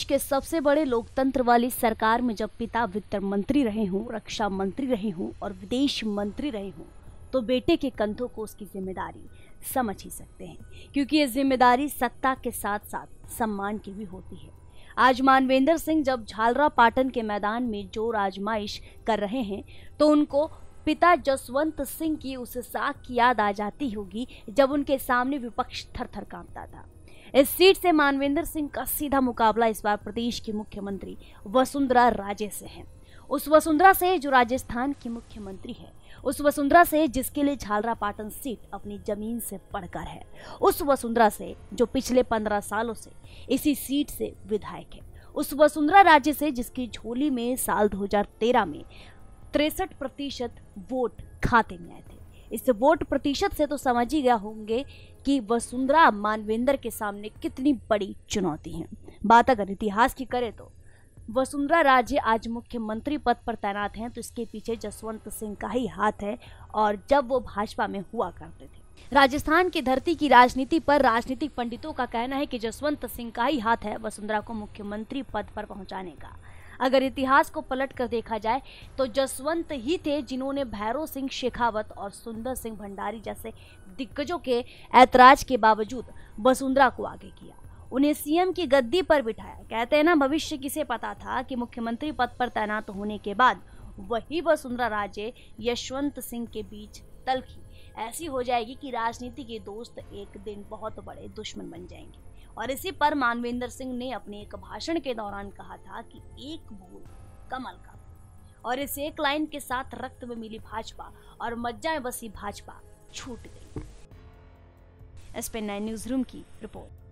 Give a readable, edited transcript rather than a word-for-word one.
के सबसे बड़े लोकतंत्र वाली सरकार में जब पिता वित्त मंत्री रहे हों, रक्षा मंत्री रहे हों और विदेश मंत्री रहे हों, तो बेटे के कंधों को उसकी जिम्मेदारी समझ ही सकते हैं, क्योंकि ये जिम्मेदारी सत्ता के साथ साथ सम्मान की भी होती है। आज मानवेंद्र सिंह जब झालरापाटन के मैदान में जोर आजमाइश कर रहे हैं, तो उनको पिता जसवंत सिंह की उस साख की याद आ जाती होगी जब उनके सामने विपक्ष थर-थर कांपता था। इस सीट से मानवेंद्र सिंह का सीधा मुकाबला इस बार प्रदेश की मुख्यमंत्री वसुंधरा राजे से है। उस वसुंधरा से जो राजस्थान की मुख्यमंत्री है, उस वसुंधरा से जिसके लिए झालरापाटन सीट अपनी जमीन से बढ़कर है, उस वसुंधरा से जो पिछले 15 सालों से इसी सीट से विधायक है, उस वसुंधरा राजे से जिसकी झोली में साल 2013 में 63% वोट खाते में आए थे। इस वोट प्रतिशत से तो समझ ही गया होंगे कि वसुंधरा मानवेंद्र के सामने कितनी बड़ी चुनौती है। बात अगर इतिहास की करें तो वसुंधरा राजे आज मुख्यमंत्री पद पर तैनात हैं, तो इसके पीछे जसवंत सिंह का ही हाथ है। और जब वो भाजपा में हुआ करते थे, राजस्थान की धरती की राजनीति पर राजनीतिक पंडितों का कहना है कि जसवंत सिंह का ही हाथ है वसुंधरा को मुख्यमंत्री पद पर पहुंचाने का। अगर इतिहास को पलट कर देखा जाए तो जसवंत ही थे जिन्होंने भैरव सिंह शेखावत और सुंदर सिंह भंडारी जैसे दिग्गजों के ऐतराज के बावजूद वसुंधरा को आगे किया, उन्हें सीएम की गद्दी पर बिठाया। कहते हैं ना, भविष्य किसे पता था कि मुख्यमंत्री पद पर तैनात होने के बाद वही वसुंधरा राजे यशवंत सिंह के बीच तलखी ऐसी हो जाएगी कि राजनीति के दोस्त एक दिन बहुत बड़े दुश्मन बन जाएंगे। और इसी पर मानवेंद्र सिंह ने अपने एक भाषण के दौरान कहा था कि एक बूंद कमल का, और इस एक लाइन के साथ रक्त में मिली भाजपा और मज्जा में बसी भाजपा छूट गई। एसपी 9 न्यूज रूम की रिपोर्ट।